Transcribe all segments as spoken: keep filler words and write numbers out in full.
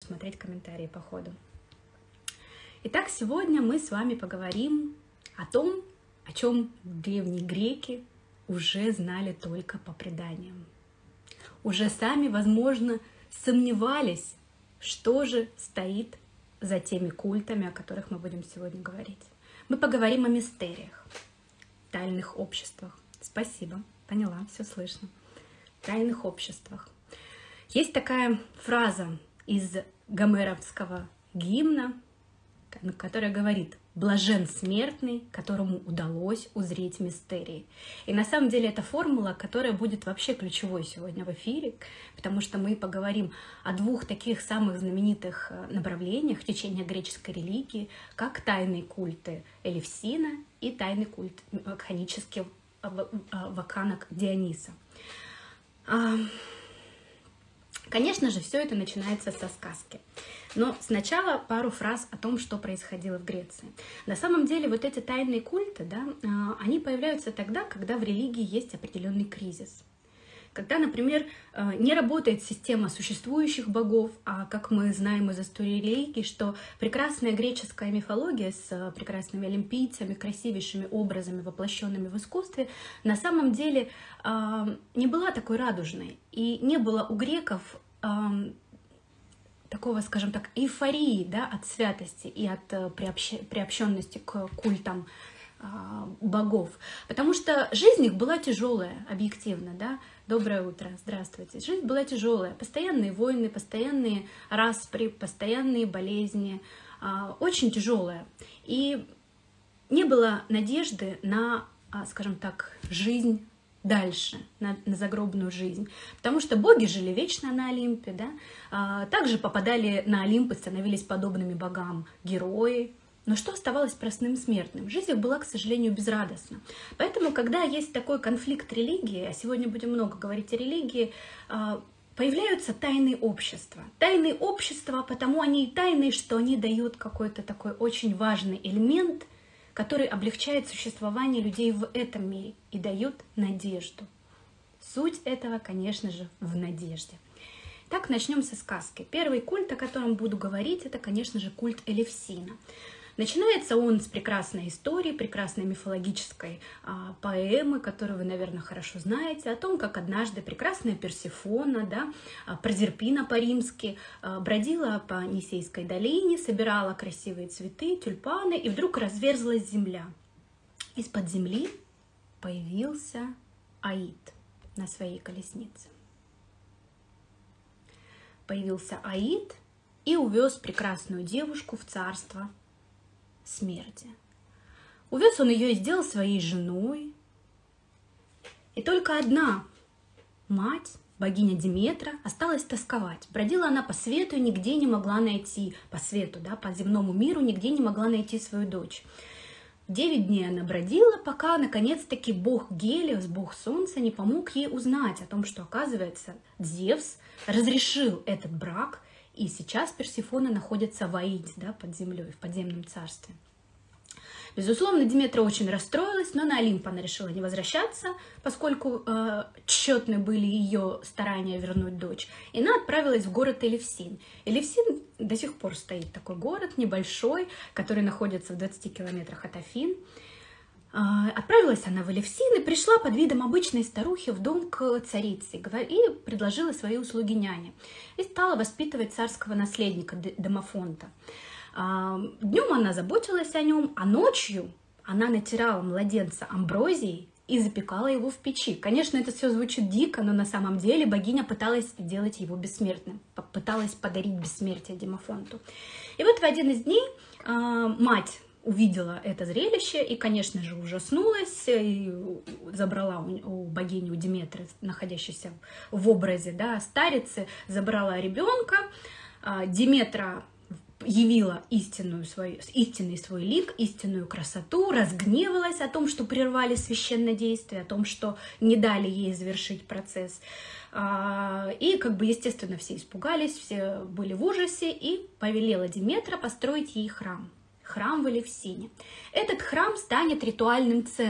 смотреть комментарии по ходу. Итак, сегодня мы с вами поговорим о том, о чем древние греки уже знали только по преданиям. Уже сами, возможно, сомневались, что же стоит за теми культами, о которых мы будем сегодня говорить. Мы поговорим о мистериях, тайных обществах. Спасибо, поняла, все слышно. Тайных обществах. Есть такая фраза из гомеровского гимна, которая говорит: «Блажен смертный, которому удалось узреть мистерии». И на самом деле это формула, которая будет вообще ключевой сегодня в эфире, потому что мы поговорим о двух таких самых знаменитых направлениях течения греческой религии, как тайные культы Элевсина и тайный культ вакханических вакханок Диониса. Конечно же, все это начинается со сказки. Но сначала пару фраз о том, что происходило в Греции. На самом деле вот эти тайные культы, да, они появляются тогда, когда в религии есть определенный кризис. Когда, например, не работает система существующих богов, а как мы знаем из истории религии, что прекрасная греческая мифология с прекрасными олимпийцами, красивейшими образами, воплощенными в искусстве, на самом деле не была такой радужной. И не было у греков такого, скажем так, эйфории, да, от святости и от приобщенности к культам богов. Потому что жизнь их была тяжелая, объективно, да. Доброе утро, здравствуйте. Жизнь была тяжелая, постоянные войны, постоянные распри, постоянные болезни, очень тяжелая. И не было надежды на, скажем так, жизнь дальше, на, на загробную жизнь. Потому что боги жили вечно на Олимпе, да? Также попадали на Олимп и становились подобными богам герои. Но что оставалось простым смертным? Жизнь их была, к сожалению, безрадостна. Поэтому, когда есть такой конфликт религии, а сегодня будем много говорить о религии, появляются тайные общества. Тайные общества, потому они и тайные, что они дают какой-то такой очень важный элемент, который облегчает существование людей в этом мире и дает надежду. Суть этого, конечно же, в надежде. Так, начнем со сказки. Первый культ, о котором буду говорить, это, конечно же, культ Элевсина. Начинается он с прекрасной истории, прекрасной мифологической а, поэмы, которую вы, наверное, хорошо знаете, о том, как однажды прекрасная Персефона, да, Прозерпина по-римски, а, бродила по Нисейской долине, собирала красивые цветы, тюльпаны, и вдруг разверзлась земля. Из-под земли появился Аид на своей колеснице. Появился Аид и увез прекрасную девушку в царство смерти. Увез он ее и сделал своей женой. И только одна мать, богиня Диметра, осталась тосковать. Бродила она по свету и нигде не могла найти, по свету, да, по земному миру, нигде не могла найти свою дочь. Девять дней она бродила, пока, наконец-таки, бог Гелиос, бог солнца, не помог ей узнать о том, что, оказывается, Зевс разрешил этот брак, и сейчас Персефона находится в Аиде, да, под землей, в подземном царстве. Безусловно, Диметра очень расстроилась, но на Олимп она решила не возвращаться, поскольку э, тщетны были ее старания вернуть дочь. И она отправилась в город Элевсин. Элевсин до сих пор стоит такой город небольшой, который находится в двадцати километрах от Афин. Э, отправилась она в Элевсин и пришла под видом обычной старухи в дом к царице и предложила свои услуги няне. И стала воспитывать царского наследника Демофонта. Днем она заботилась о нем, а ночью она натирала младенца амброзией и запекала его в печи. Конечно, это все звучит дико, но на самом деле богиня пыталась сделать его бессмертным, пыталась подарить бессмертие Демофонту. И вот в один из дней мать увидела это зрелище и, конечно же, ужаснулась и забрала у богини, у Диметры, находящейся в образе, да, старицы, забрала ребенка. Диметра явила истинную свою, истинный свой лик, истинную красоту, разгневалась о том, что прервали священное действие, о том, что не дали ей завершить процесс. И, как бы, естественно, все испугались, все были в ужасе, и повелела Диметра построить ей храм. Храм в Элевсине. Этот храм станет ритуальным центром.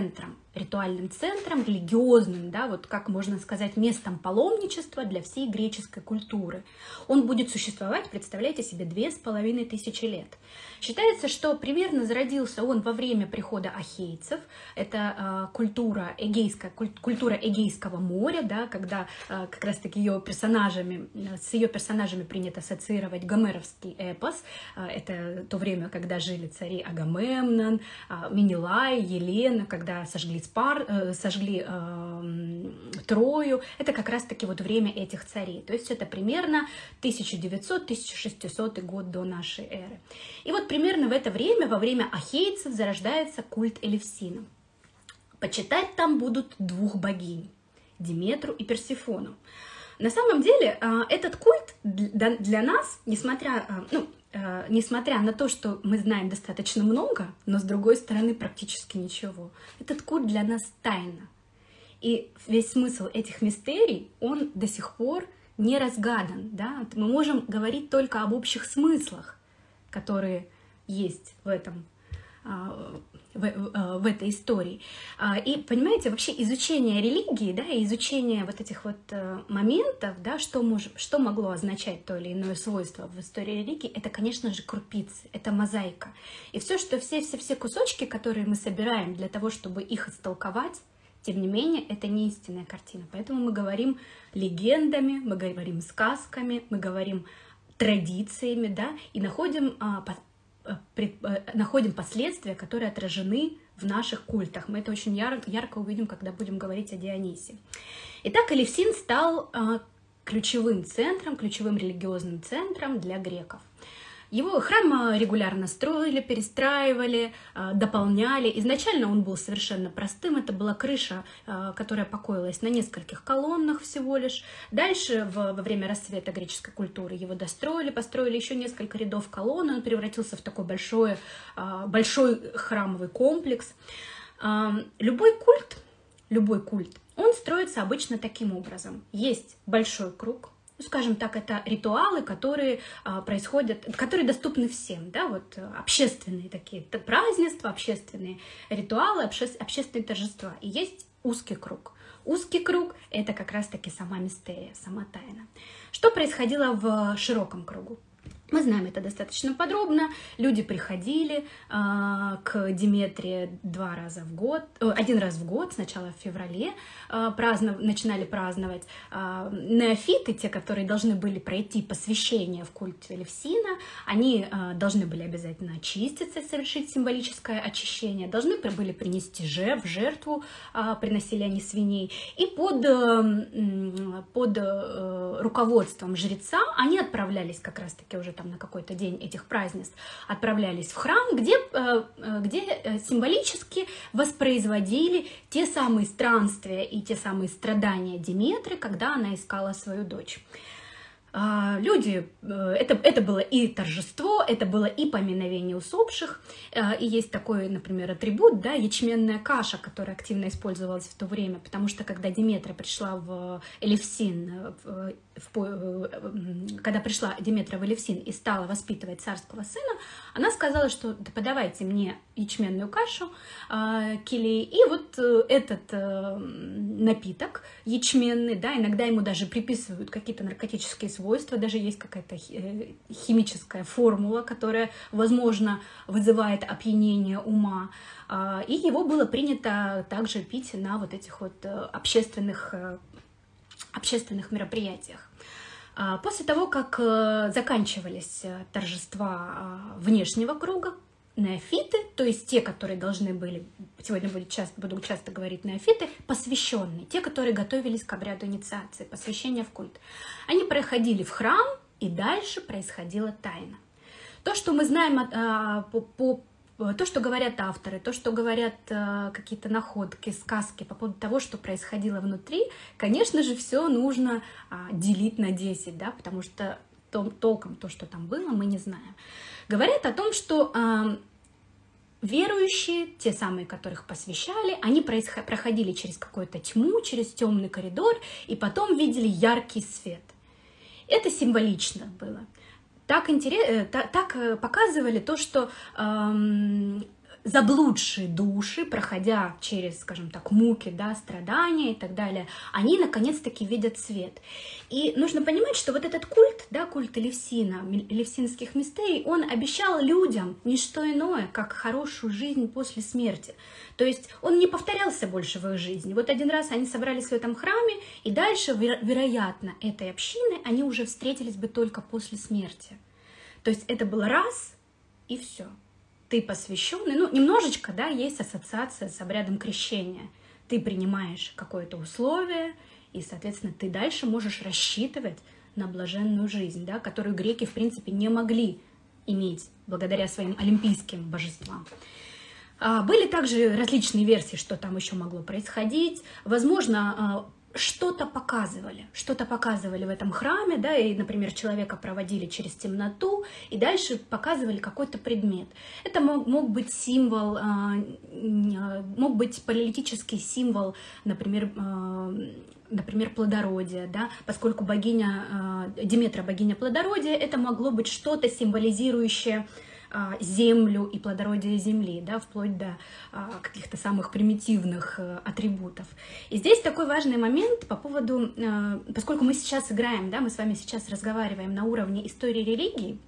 ритуальным центром, религиозным, да, вот как можно сказать, местом паломничества для всей греческой культуры. Он будет существовать, представляете себе, две с половиной тысячи лет. Считается, что примерно зародился он во время прихода ахейцев. Это э, культура, эгейская, культура Эгейского моря, да, когда э, как раз-таки ее персонажами, с ее персонажами принято ассоциировать гомеровский эпос. Э, это то время, когда жили цари Агамемнон, э, Менелай, Елена, когда сожгли Спар, э, сожгли э, Трою. Это как раз-таки вот время этих царей. То есть это примерно тысяча девятьсотый — тысяча шестисотый год до нашей эры. И вот примерно в это время, во время ахейцев, зарождается культ Элевсина. Почитать там будут двух богинь – Диметру и Персефону. На самом деле этот культ для нас, несмотря, ну, несмотря на то, что мы знаем достаточно много, но с другой стороны практически ничего, этот культ для нас тайна. И весь смысл этих мистерий, он до сих пор не разгадан. Да? Мы можем говорить только об общих смыслах, которые есть в этом, в, в, в этой истории. И, понимаете, вообще изучение религии, да, и изучение вот этих вот моментов, да, что, мож, что могло означать то или иное свойство в истории религии, это, конечно же, крупицы, это мозаика. И все, что все-все-все кусочки, которые мы собираем для того, чтобы их истолковать, тем не менее, это не истинная картина. Поэтому мы говорим легендами, мы говорим сказками, мы говорим традициями, да, и находим, а, по, пред, а, находим последствия, которые отражены в наших культах. Мы это очень яр, ярко увидим, когда будем говорить о Дионисе. Итак, Элевсин стал а, ключевым центром, ключевым религиозным центром для греков. Его храм регулярно строили, перестраивали, дополняли. Изначально он был совершенно простым. Это была крыша, которая покоилась на нескольких колоннах всего лишь. Дальше, во время расцвета греческой культуры, его достроили, построили еще несколько рядов колонн. Он превратился в такой большой, большой храмовый комплекс. Любой культ, любой культ, он строится обычно таким образом. Есть большой круг. Ну, скажем так, это ритуалы, которые а, происходят, которые доступны всем, да, вот общественные такие празднества, общественные ритуалы, обще, общественные торжества. И есть узкий круг. Узкий круг — это как раз-таки сама мистерия, сама тайна. Что происходило в широком кругу? Мы знаем это достаточно подробно. Люди приходили э, к Диметре два раза в год, э, один раз в год, сначала в феврале э, празднов, начинали праздновать. Э, неофиты, те, которые должны были пройти посвящение в культ Элевсина, они э, должны были обязательно очиститься, совершить символическое очищение, должны были принести жертв, жертву, э, приносили они свиней. И под, э, под э, руководством жреца они отправлялись как раз-таки уже там на какой-то день этих празднеств, отправлялись в храм, где, где символически воспроизводили те самые странствия и те самые страдания Диметры, когда она искала свою дочь. Люди, это, это было и торжество, это было и поминовение усопших, и есть такой, например, атрибут, да, ячменная каша, которая активно использовалась в то время, потому что когда Диметра пришла в Элевсин, в, в, когда пришла Диметра в Элевсин и стала воспитывать царского сына, она сказала, что да подавайте мне ячменную кашу, килей, и вот этот напиток ячменный, да, иногда ему даже приписывают какие-то наркотические свойства, даже есть какая-то химическая формула, которая, возможно, вызывает опьянение ума. И его было принято также пить на вот этих вот общественных, общественных мероприятиях. После того, как заканчивались торжества внешнего круга, неофиты, то есть те, которые должны были, сегодня буду часто, буду часто говорить неофиты, посвященные, те, которые готовились к обряду инициации, посвящения в культ. Они проходили в храм, и дальше происходила тайна. То, что мы знаем а, по, по то, что говорят авторы, то, что говорят а, какие-то находки, сказки по поводу того, что происходило внутри, конечно же, все нужно а, делить на десять, да, потому что тол толком то, что там было, мы не знаем. Говорят о том, что э, верующие, те самые, которых посвящали, они проходили через какую-то тьму, через темный коридор, и потом видели яркий свет. Это символично было. Так, интерес, так показывали то, что э, заблудшие души, проходя через, скажем так, муки, да, страдания и так далее, они наконец-таки видят свет. И нужно понимать, что вот этот культ, да, культ Элевсина, элевсинских мистерий, он обещал людям не что иное, как хорошую жизнь после смерти. То есть он не повторялся больше в их жизни. Вот один раз они собрались в этом храме, и дальше, веро- вероятно, этой общины они уже встретились бы только после смерти. То есть это было раз, и все. Ты посвященный, ну, немножечко, да, есть ассоциация с обрядом крещения. Ты принимаешь какое-то условие, и, соответственно, ты дальше можешь рассчитывать на блаженную жизнь, да, которую греки, в принципе, не могли иметь благодаря своим олимпийским божествам. Были также различные версии, что там еще могло происходить. Возможно, что-то показывали, что-то показывали в этом храме, да, и, например, человека проводили через темноту, и дальше показывали какой-то предмет. Это мог, мог быть символ, мог быть политический символ, например, например, плодородия, да, поскольку богиня, Деметра, богиня плодородия, это могло быть что-то символизирующее землю и плодородие земли, да, вплоть до а, каких-то самых примитивных а, атрибутов. И здесь такой важный момент по поводу, а, поскольку мы сейчас играем, да, мы с вами сейчас разговариваем на уровне истории религии,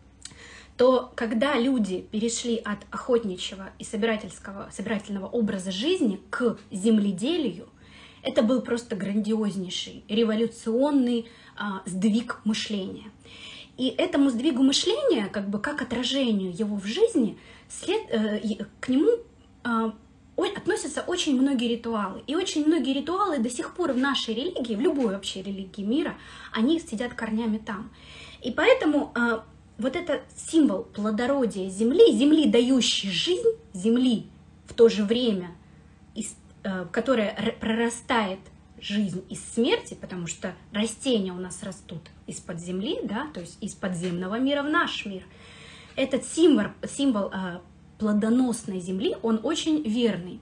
то когда люди перешли от охотничьего и собирательского, собирательного образа жизни к земледелию, это был просто грандиознейший революционный а, сдвиг мышления. И этому сдвигу мышления, как бы как отражению его в жизни, след, э, к нему э, относятся очень многие ритуалы. И очень многие ритуалы до сих пор в нашей религии, в любой вообще религии мира, они сидят корнями там. И поэтому э, вот этот символ плодородия земли, земли, дающей жизнь, земли в то же время, из, э, которая прорастает жизнь из смерти, потому что растения у нас растут из-под земли, да, то есть из подземного мира в наш мир. Этот символ, символ э, плодоносной земли, он очень верный.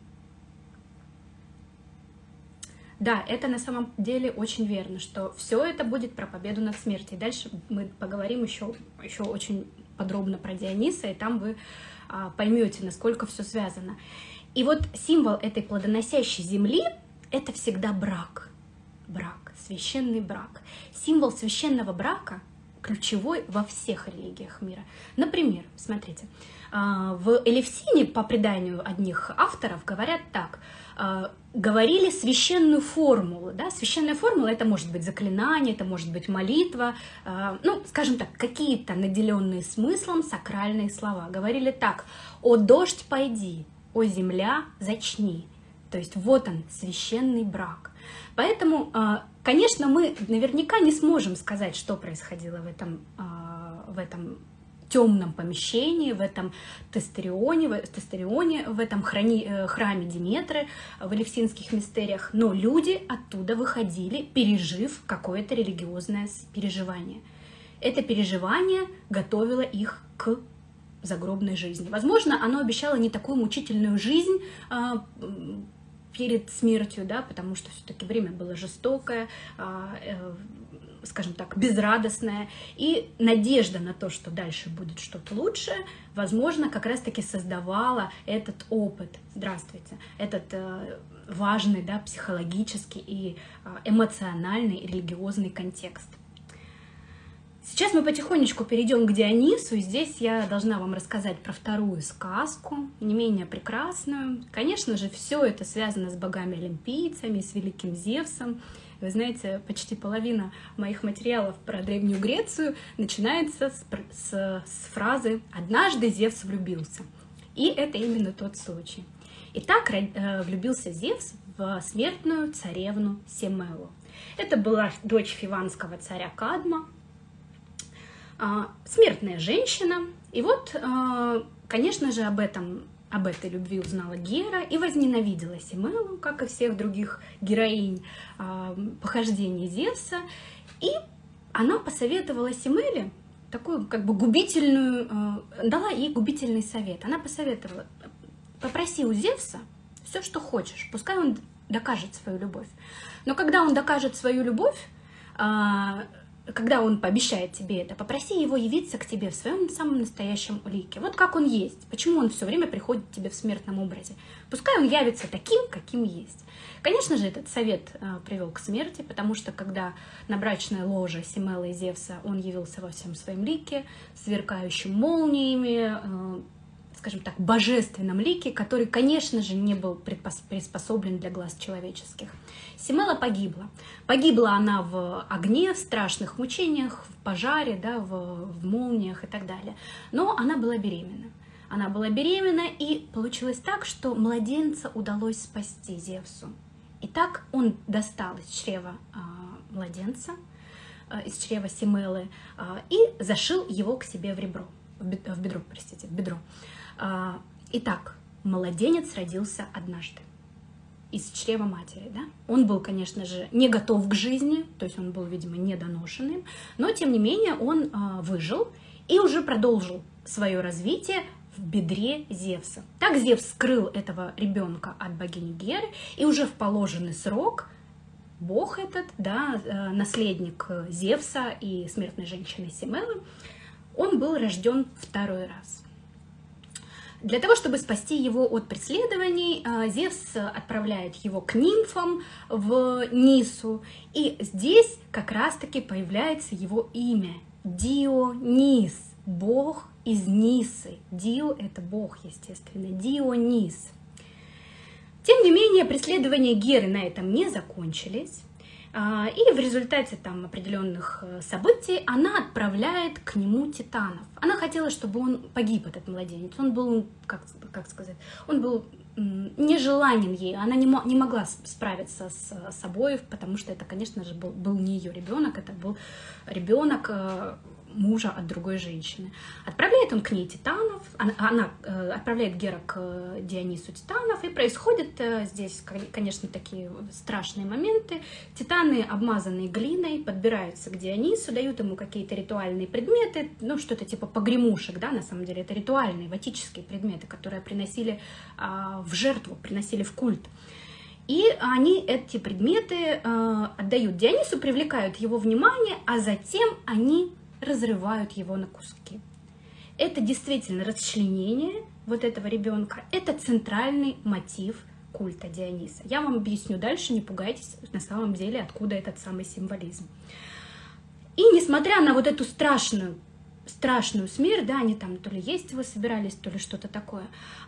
Да, это на самом деле очень верно, что все это будет про победу над смертью. И дальше мы поговорим еще, еще очень подробно про Диониса, и там вы э, поймете, насколько все связано. И вот символ этой плодоносящей земли — это всегда брак. Брак, священный брак. Символ священного брака ключевой во всех религиях мира. Например, смотрите, в Элевсине, по преданию одних авторов, говорят так: говорили священную формулу. Да? Священная формула — это может быть заклинание, это может быть молитва, ну, скажем так, какие-то наделенные смыслом сакральные слова. Говорили так: «О дождь, пойди, о земля, зачни». То есть вот он, священный брак. Поэтому, конечно, мы наверняка не сможем сказать, что происходило в этом, в этом темном помещении, в этом тестерионе, в, тестерионе, в этом храни, храме Деметры, в элевсинских мистериях, но люди оттуда выходили, пережив какое-то религиозное переживание. Это переживание готовило их к загробной жизни. Возможно, оно обещало не такую мучительную жизнь перед смертью, да, потому что все-таки время было жестокое, скажем так, безрадостное, и надежда на то, что дальше будет что-то лучшее, возможно, как раз-таки создавала этот опыт, здравствуйте, этот важный, да, психологический и эмоциональный религиозный контекст. Сейчас мы потихонечку перейдем к Дионису, и здесь я должна вам рассказать про вторую сказку, не менее прекрасную. Конечно же, все это связано с богами-олимпийцами, с великим Зевсом. Вы знаете, почти половина моих материалов про Древнюю Грецию начинается с, с, с фразы «Однажды Зевс влюбился». И это именно тот случай. Итак, влюбился Зевс в смертную царевну Семелу. Это была дочь фиванского царя Кадма, смертная женщина. И вот, конечно же, об этом, об этой любви узнала Гера и возненавидела Семелу, как и всех других героинь похождений Зевса. И она посоветовала Семеле такую как бы губительную, дала ей губительный совет. Она посоветовала: попроси у Зевса все, что хочешь, пускай он докажет свою любовь. Но когда он докажет свою любовь, когда он пообещает тебе это, попроси его явиться к тебе в своем самом настоящем лике. Вот как он есть. Почему он все время приходит к тебе в смертном образе? Пускай он явится таким, каким есть. Конечно же, этот совет э, привел к смерти, потому что когда на брачное ложе Семелы и Зевса он явился во всем своем лике, сверкающим молниями, э, скажем так, божественном лике, который, конечно же, не был приспособлен для глаз человеческих. Семела погибла. Погибла она в огне, в страшных мучениях, в пожаре, да, в, в молниях и так далее. Но она была беременна. Она была беременна, и получилось так, что младенца удалось спасти Зевсу. И так он достал из чрева а, младенца, а, из чрева Семелы, а, и зашил его к себе в ребро, в бедро, в бедро, простите, в бедро. А, итак, младенец родился однажды из чрева матери, да? Он был, конечно же, не готов к жизни, то есть он был, видимо, недоношенным, но, тем не менее, он а, выжил и уже продолжил свое развитие в бедре Зевса. Так Зевс скрыл этого ребенка от богини Геры, и уже в положенный срок бог этот, да, наследник Зевса и смертной женщины Семелы, он был рожден второй раз. Для того, чтобы спасти его от преследований, Зевс отправляет его к нимфам в Нису, и здесь как раз-таки появляется его имя – Дионис, бог из Нисы. Дио – это бог, естественно, Дионис. Тем не менее, преследования Геры на этом не закончились. И в результате там определенных событий она отправляет к нему титанов. Она хотела, чтобы он погиб, этот младенец. Он был, как, как сказать, он был нежеланен ей. Она не, не могла справиться с собой, потому что это, конечно же, был, был не ее ребенок, это был ребенок мужа от другой женщины. Отправляет он к ней титанов, она, она э, отправляет Гера к Дионису титанов, и происходят э, здесь, конечно, такие страшные моменты. Титаны, обмазанные глиной, подбираются к Дионису, дают ему какие-то ритуальные предметы, ну, что-то типа погремушек, да, на самом деле это ритуальные, ватические предметы, которые приносили э, в жертву, приносили в культ. И они эти предметы э, отдают Дионису, привлекают его внимание, а затем они разрывают его на куски. Это действительно расчленение вот этого ребенка. Это центральный мотив культа Диониса. Я вам объясню дальше, не пугайтесь, на самом деле, откуда этот самый символизм. И несмотря на вот эту страшную, страшную смерть, да, они там то ли есть его собирались, то ли что-то такое,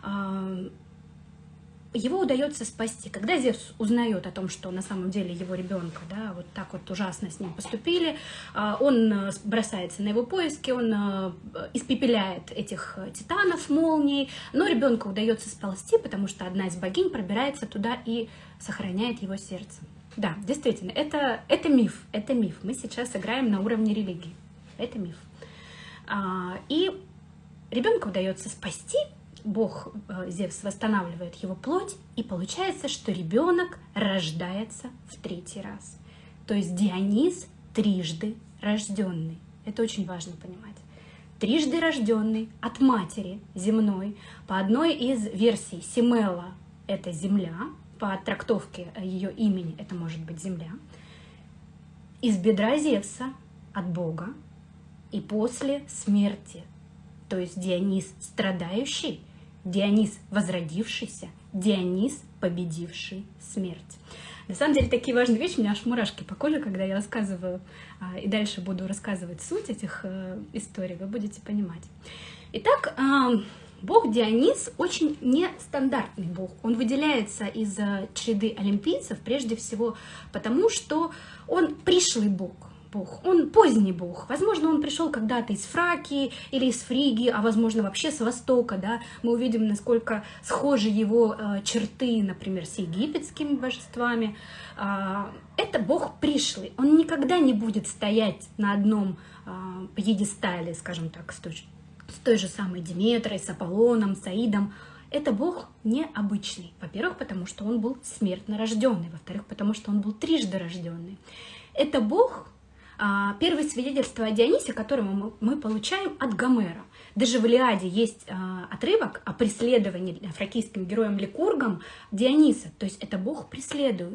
его удается спасти. Когда Зевс узнает о том, что на самом деле его ребенка, да, вот так вот ужасно с ним поступили, он бросается на его поиски, он испепеляет этих титанов молнией, но ребенку удается сползти, потому что одна из богинь пробирается туда и сохраняет его сердце. Да, действительно, это, это миф, это миф. Мы сейчас играем на уровне религии. Это миф. И ребенка удается спасти, бог Зевс восстанавливает его плоть, и получается, что ребенок рождается в третий раз. То есть Дионис трижды рожденный. Это очень важно понимать. Трижды рожденный от матери земной. По одной из версий Семела — это земля, по трактовке ее имени это может быть земля. Из бедра Зевса от бога, и после смерти. То есть Дионис страдающий, Дионис возродившийся, Дионис победивший смерть. На самом деле такие важные вещи, у меня аж мурашки по коже, когда я рассказываю, и дальше буду рассказывать суть этих историй, вы будете понимать. Итак, бог Дионис очень нестандартный бог. Он выделяется из череды олимпийцев прежде всего потому, что он пришлый бог. Бог. Он поздний бог. Возможно, он пришел когда-то из Фракии или из Фригии, а возможно вообще с Востока. Да? Мы увидим, насколько схожи его э, черты, например, с египетскими божествами. Э, это бог пришлый. Он никогда не будет стоять на одном э, пьедестале, скажем так, с той, с той же самой Диметрой, с Аполлоном, с Аидом. Это бог необычный. Во-первых, потому что он был смертно рожденный. Во-вторых, потому что он был трижды рожденный. Это бог... Первое свидетельство о Дионисе, которое мы, мы получаем от Гомера. Даже в Илиаде есть а, отрывок о преследовании фракийским героем Ликургом Диониса. То есть это бог преследуемый.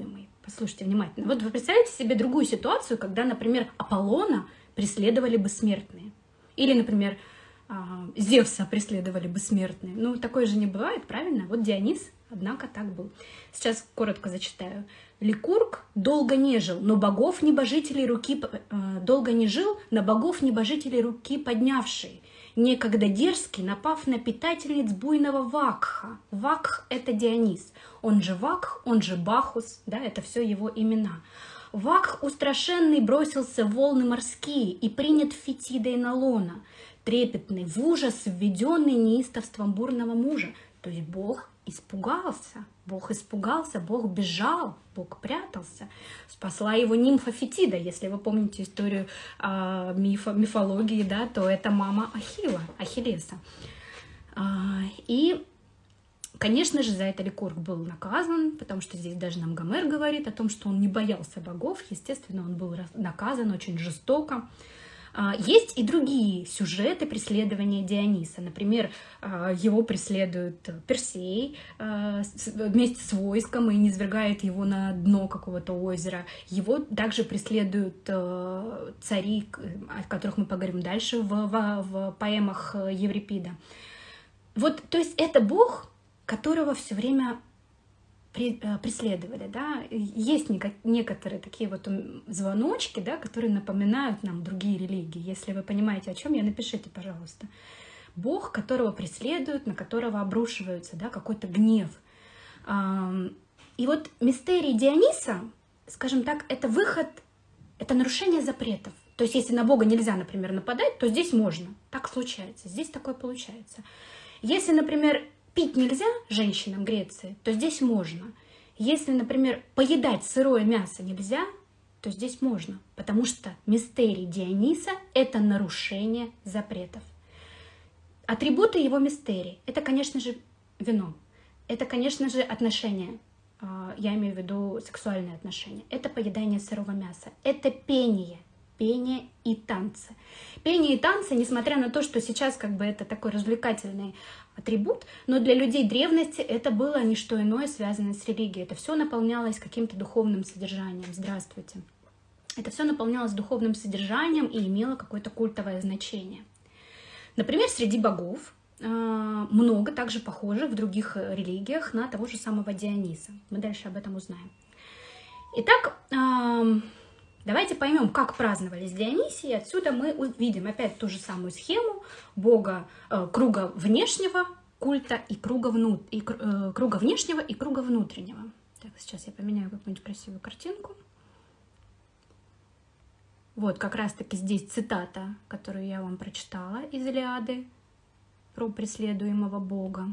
Послушайте внимательно. Вот вы представляете себе другую ситуацию, когда, например, Аполлона преследовали бы смертные. Или, например, Зевса преследовали бы смертные. Ну, такое же не бывает, правильно? Вот Дионис, однако, так был. Сейчас коротко зачитаю. Ликург долго не жил, но богов небожителей руки э, долго не жил, на богов небожителей руки поднявший, некогда дерзкий, напав на питательниц буйного Вакха. Вакх — это Дионис, он же Вакх, он же Бахус, да, это все его имена. Вакх устрашенный бросился в волны морские и принят Фетидой на лона, трепетный, в ужас введенный неистовством бурного мужа. То есть Бог испугался, Бог испугался, Бог бежал, Бог прятался. Спасла его нимфа Фетида. Если вы помните историю э, мифа, мифологии, да, то это мама Ахилла, Ахиллеса. А, и, конечно же, за это Ликург был наказан, потому что здесь даже нам Гомер говорит о том, что он не боялся богов. Естественно, он был наказан очень жестоко. Есть и другие сюжеты преследования Диониса. Например, его преследует Персей вместе с войском и низвергает его на дно какого-то озера. Его также преследуют цари, о которых мы поговорим дальше в, в, в поэмах Еврипида. Вот, то есть это бог, которого все время преследовали, да, есть некоторые такие вот звоночки, да, которые напоминают нам другие религии. Если вы понимаете, о чем я, напишите, пожалуйста. Бог, которого преследуют, на которого обрушивается, да, какой-то гнев. И вот мистерий Диониса, скажем так, это выход, это нарушение запретов. То есть если на Бога нельзя, например, нападать, то здесь можно. Так случается, здесь такое получается. Если, например, пить нельзя женщинам Греции, то здесь можно. Если, например, поедать сырое мясо нельзя, то здесь можно. Потому что мистерий Диониса — это нарушение запретов. Атрибуты его мистерий — это, конечно же, вино. Это, конечно же, отношения. Я имею в виду сексуальные отношения. Это поедание сырого мяса. Это пение. Пение и танцы. Пение и танцы, несмотря на то, что сейчас как бы это такой развлекательный атрибут, но для людей древности это было не что иное, связанное с религией. Это все наполнялось каким-то духовным содержанием. Здравствуйте. Это все наполнялось духовным содержанием и имело какое-то культовое значение. Например, среди богов много также похожих в других религиях на того же самого Диониса. Мы дальше об этом узнаем. Итак, давайте поймем, как праздновались Дионисии. Отсюда мы увидим опять ту же самую схему бога э, круга внешнего культа и круга, вну, и, э, круга внешнего и круга внутреннего. Так, сейчас я поменяю какую-нибудь красивую картинку. Вот как раз-таки здесь цитата, которую я вам прочитала из Илиады про преследуемого бога.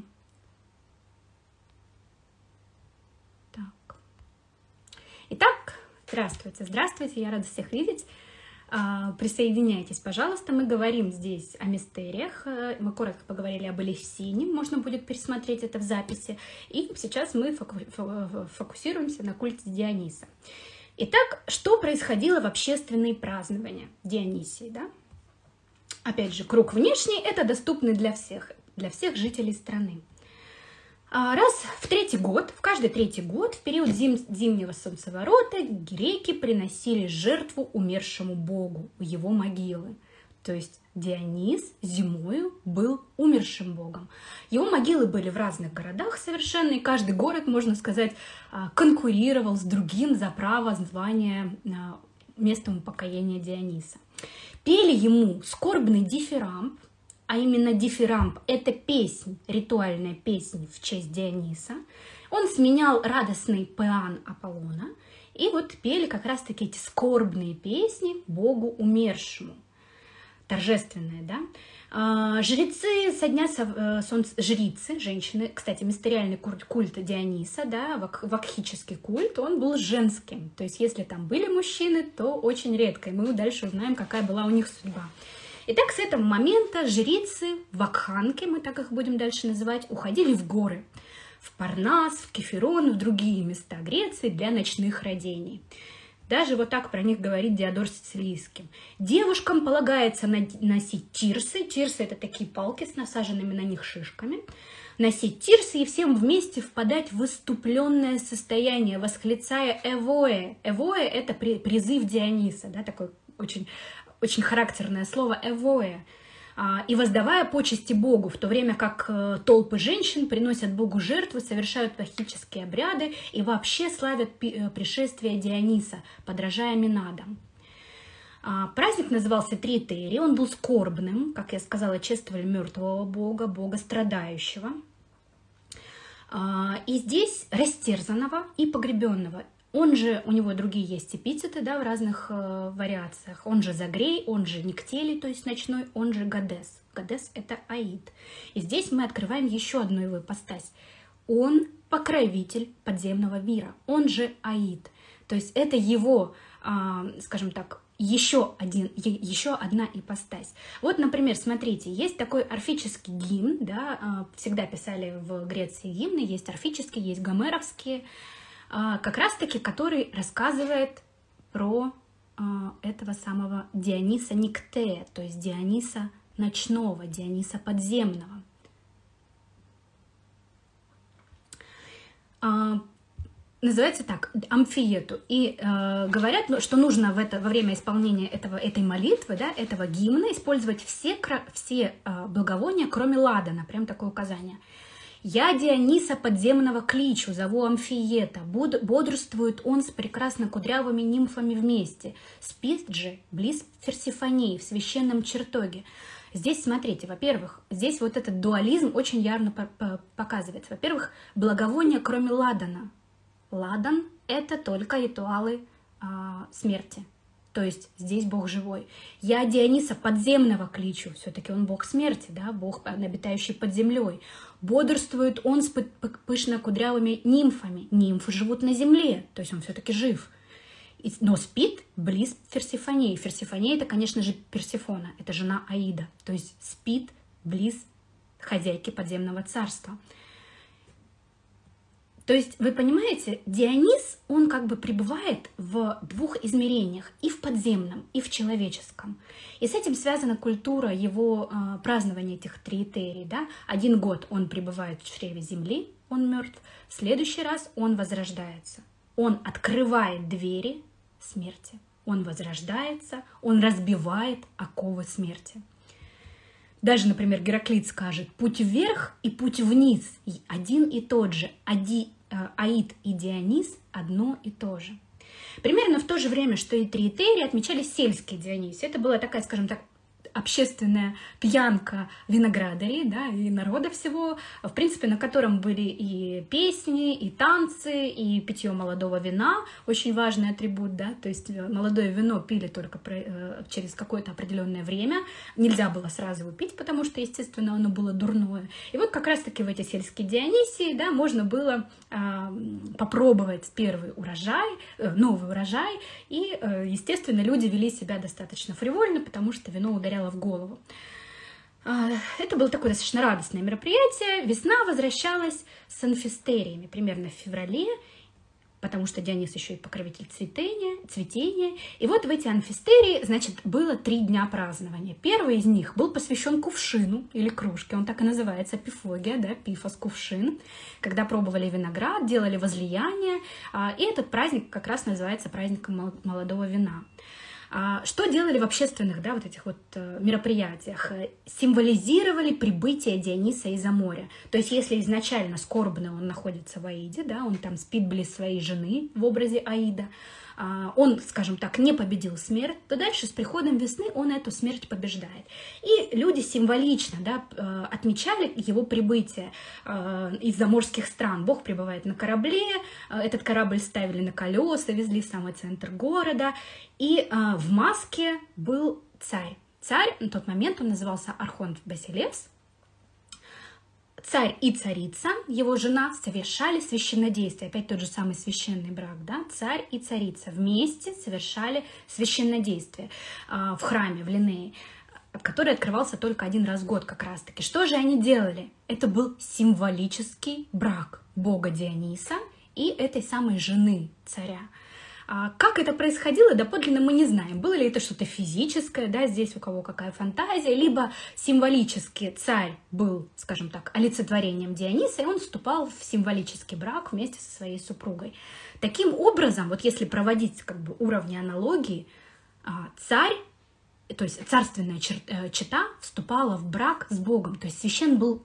Так. Итак, здравствуйте, здравствуйте, я рада всех видеть. Присоединяйтесь, пожалуйста. Мы говорим здесь о мистериях. Мы коротко поговорили об Элевсине, можно будет пересмотреть это в записи. И сейчас мы фокусируемся на культе Диониса. Итак, что происходило в общественные празднования Дионисии, да? Опять же, круг внешний — это доступный для всех, для всех жителей страны. Раз в третий год, в каждый третий год, в период зим, зимнего солнцеворота, греки приносили жертву умершему богу в его могилы. То есть Дионис зимою был умершим богом. Его могилы были в разных городах совершенно, и каждый город, можно сказать, конкурировал с другим за право звания местом упокоения Диониса. Пели ему скорбный дифирамб, а именно дифирамб — это песнь, ритуальная песня в честь Диониса. Он сменял радостный пеан Аполлона, и вот пели как раз-таки эти скорбные песни богу умершему. Торжественные, да? Жрецы со дня солнца, жрицы, женщины, кстати, мистериальный культ Диониса, да, вакхический культ, он был женским. То есть если там были мужчины, то очень редко, и мы дальше узнаем, какая была у них судьба. Итак, с этого момента жрицы, вакханки, мы так их будем дальше называть, уходили в горы, в Парнас, в Кефирон, в другие места Греции для ночных родений. Даже вот так про них говорит Диодор Сицилийский. Девушкам полагается носить тирсы. Тирсы — это такие палки с насаженными на них шишками. Носить тирсы и всем вместе впадать в выступленное состояние, восклицая «эвоэ». «Эвоэ» — это призыв Диониса, да, такое очень, очень характерное слово «эвоэ». И воздавая почести Богу, в то время как толпы женщин приносят Богу жертвы, совершают пахические обряды и вообще славят пришествие Диониса, подражая Минадам. Праздник назывался Триетери, он был скорбным, как я сказала, чествовали мертвого бога, бога страдающего. И здесь растерзанного и погребенного. Он же, у него другие есть эпитеты, да, в разных э, вариациях. Он же Загрей, он же Никтелий, то есть ночной, он же Гадес. Гадес — это Аид. И здесь мы открываем еще одну его ипостась. Он покровитель подземного мира, он же Аид. То есть это его, э, скажем так, еще, один, еще одна ипостась. Вот, например, смотрите, есть такой орфический гимн, да, э, всегда писали в Греции гимны, есть орфические, есть гомеровские, как раз-таки, который рассказывает про а, этого самого Диониса Никтея, то есть Диониса ночного, Диониса подземного. А, называется так, Амфиету. И э, говорят, что нужно в это, во время исполнения этого, этой молитвы, да, этого гимна использовать все, все э, благовония, кроме ладана, прям такое указание. «Я Диониса подземного кличу, зову Амфиета, бодрствует он с прекрасно кудрявыми нимфами вместе, спит же близ Персифонии в священном чертоге». Здесь, смотрите, во-первых, здесь вот этот дуализм очень ярко показывается. Во-первых, благовония, кроме ладана. Ладан — это только ритуалы а, смерти. То есть здесь Бог живой. «Я Диониса подземного кличу», все-таки он Бог смерти, да, Бог, обитающий под землей. Бодрствует он с пышно-кудрявыми нимфами. Нимфы живут на земле, то есть он все-таки жив. Но спит близ Персифонии. Персифония — это, конечно же, Персифона, это жена Аида. То есть спит близ хозяйки подземного царства. То есть, вы понимаете, Дионис, он как бы пребывает в двух измерениях, и в подземном, и в человеческом. И с этим связана культура его э, празднования этих триетерий. Да? Один год он пребывает в чреве земли, он мертв, в следующий раз он возрождается. Он открывает двери смерти, он возрождается, он разбивает оковы смерти. Даже, например, Гераклит скажет: путь вверх и путь вниз один и тот же. Ади, Аид и Дионис одно и то же. Примерно в то же время, что и триетерии, отмечались сельские Дионисии. Это была такая, скажем так, общественная пьянка виноградарей, да, и народа всего, в принципе, на котором были и песни, и танцы, и питье молодого вина, очень важный атрибут, да, то есть молодое вино пили только через какое-то определенное время, нельзя было сразу его пить, потому что, естественно, оно было дурное. И вот как раз-таки в эти сельские Дионисии, да, можно было а, попробовать первый урожай, новый урожай, и, естественно, люди вели себя достаточно фривольно, потому что вино ударяло в голову. Это было такое достаточно радостное мероприятие. Весна возвращалась с анфистериями примерно в феврале, потому что Дионис еще и покровитель цветения, цветения. И вот в эти анфистерии, значит, было три дня празднования. Первый из них был посвящен кувшину или кружке, он так и называется, пифогия, да, пифос, кувшин, когда пробовали виноград, делали возлияние, и этот праздник как раз называется праздником молодого вина. Что делали в общественных, да, вот этих вот мероприятиях? Символизировали прибытие Диониса из-за моря. То есть если изначально скорбный он находится в Аиде, да, он там спит близ своей жены в образе Аида, он, скажем так, не победил смерть, то дальше с приходом весны он эту смерть побеждает. И люди символично, да, отмечали его прибытие из заморских стран. Бог прибывает на корабле, этот корабль ставили на колеса, везли в самый центр города, и в маске был царь. Царь, на тот момент он назывался Архонт Басилевс. Царь и царица, его жена, совершали священнодействие. Опять тот же самый священный брак, да? Царь и царица вместе совершали священнодействие в храме в Линее, который открывался только один раз в год как раз-таки. Что же они делали? Это был символический брак бога Диониса и этой самой жены царя. А как это происходило, доподлинно мы не знаем. Было ли это что-то физическое, да, здесь у кого какая фантазия, либо символически царь был, скажем так, олицетворением Диониса, и он вступал в символический брак вместе со своей супругой. Таким образом, вот если проводить как бы уровни аналогии, царь, то есть царственная чета вступала в брак с Богом, то есть священ был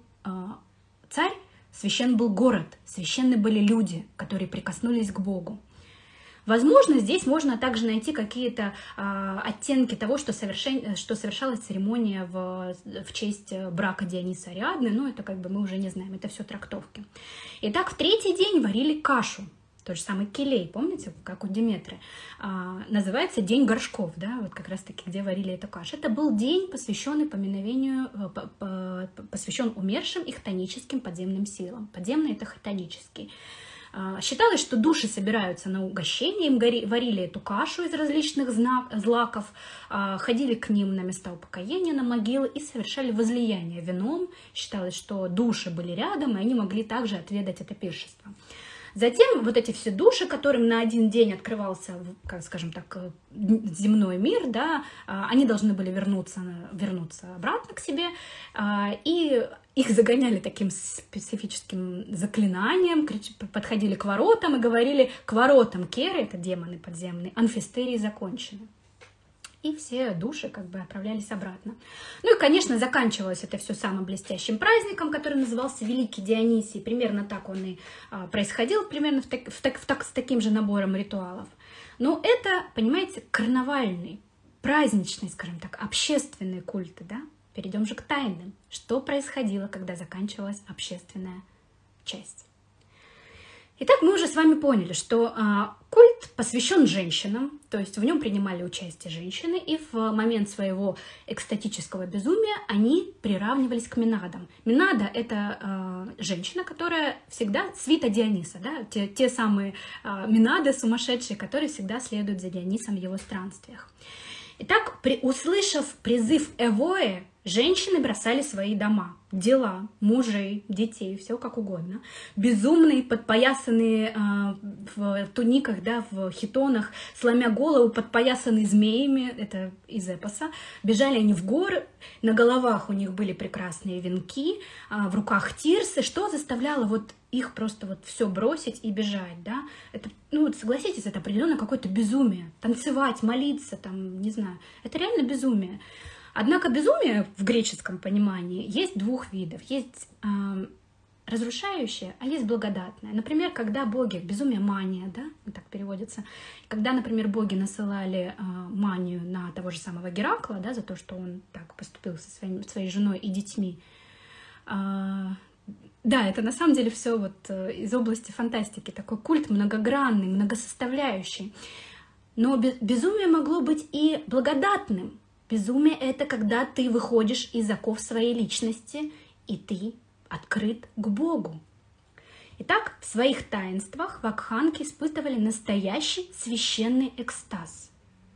царь, священ был город, священны были люди, которые прикоснулись к Богу. Возможно, здесь можно также найти какие-то а, оттенки того, что, совершен... что совершалась церемония в... в честь брака Диониса и Ариадны, но это как бы мы уже не знаем, это все трактовки. Итак, в третий день варили кашу, тот же самый келей, помните, как у Деметры, а, называется День горшков, да, вот как раз-таки, где варили эту кашу. Это был день, посвященный поминовению, посвящен умершим и хтоническим подземным силам. Подземный — это хтонический. Считалось, что души собираются на угощение, им варили эту кашу из различных злаков, ходили к ним на места упокоения, на могилы и совершали возлияние вином. Считалось, что души были рядом, и они могли также отведать это пиршество. Затем вот эти все души, которым на один день открывался, как скажем так, земной мир, да, они должны были вернуться, вернуться обратно к себе, и их загоняли таким специфическим заклинанием, подходили к воротам и говорили: к воротам Керы, это демоны подземные, анфистерии закончены. И все души как бы отправлялись обратно. Ну и, конечно, заканчивалось это все самым блестящим праздником, который назывался Великий Дионисий. Примерно так он и а, происходил, примерно в так, в так, в так, с таким же набором ритуалов. Но это, понимаете, карнавальный, праздничный, скажем так, общественные культы, да? Перейдем же к тайным. Что происходило, когда заканчивалась общественная часть? Итак, мы уже с вами поняли, что а, культ посвящен женщинам, то есть в нем принимали участие женщины, и в момент своего экстатического безумия они приравнивались к Минадам. Минада — это а, женщина, которая всегда свита Диониса, да? те, те самые а, Минады сумасшедшие, которые всегда следуют за Дионисом в его странствиях. Итак, при, услышав призыв Эвоэ, женщины бросали свои дома, дела, мужей, детей, все как угодно. Безумные, подпоясанные э, в туниках, да, в хитонах, сломя голову, подпоясанные змеями, это из эпоса, бежали они в горы, на головах у них были прекрасные венки, э, в руках тирсы, что заставляло вот их просто вот все бросить и бежать, да? Это, ну вот согласитесь, это определенно какое-то безумие. Танцевать, молиться, там, не знаю, это реально безумие. Однако безумие в греческом понимании есть двух видов. Есть э, разрушающее, а есть благодатное. Например, когда боги, безумие, мания, да, так переводится, когда, например, боги насылали э, манию на того же самого Геракла, да, за то, что он так поступил со своим, своей женой и детьми. Э, да, это на самом деле все вот э, из области фантастики, такой культ многогранный, многосоставляющий. Но безумие могло быть и благодатным. Безумие — это когда ты выходишь из оков своей личности, и ты открыт к Богу. Итак, в своих таинствах вакханки испытывали настоящий священный экстаз.